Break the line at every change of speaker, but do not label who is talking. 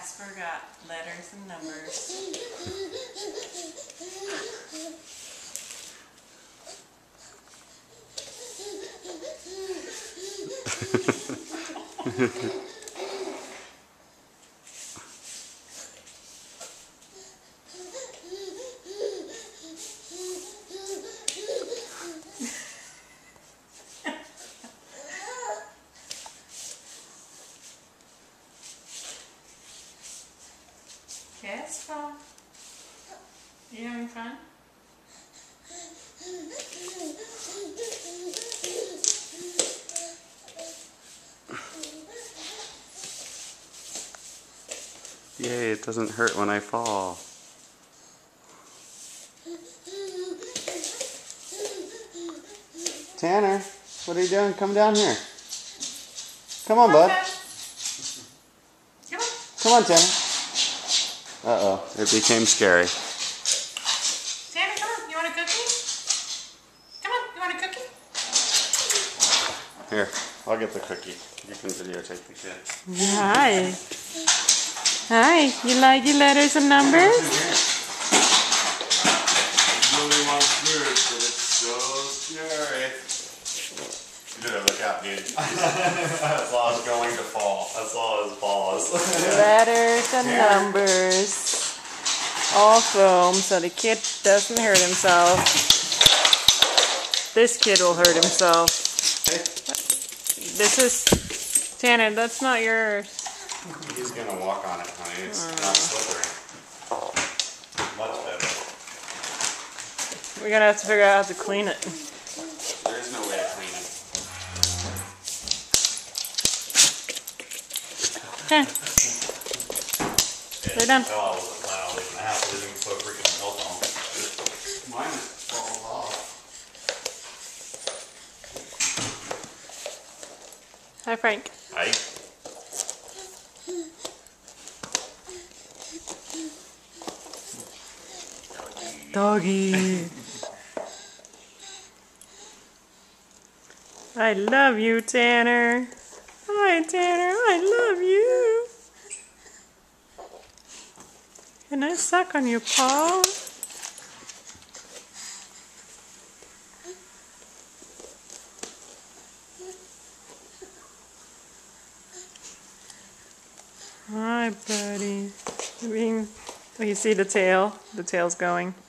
Casper got letters and numbers. Casper, you having fun?
Yay, it doesn't hurt when I fall. Tanner, what are you doing? Come down here. Come on, bud.
Come on.
Come on, Tanner. Uh-oh, it became scary.
Tanner, come on. You want a cookie? Come on, you want a cookie?
Here, I'll get the cookie. You can videotape the kid.
Hi. Hi, you like your letters and numbers?
Really wants food, but it's so scary. You better look out, dude. I saw us going to fall. I saw his balls.
Letters and numbers. All foam so the kid doesn't hurt himself. This kid will hurt himself. This is... Tanner, that's not yours.
He's gonna walk on it, honey. It's not slippery. Much better.
We're gonna have to figure out how to clean it.
There is no way to clean it.
Okay. They're done.
Oh, I wasn't planning on leaving the house. I didn't put a freaking milk on. Mine just falls off.
Hi, Frank.
Hi.
Doggy. I love you, Tanner. Hi, Tanner. I love you. Can I suck on your paw? Hi, buddy. Oh, you see the tail? The tail's going.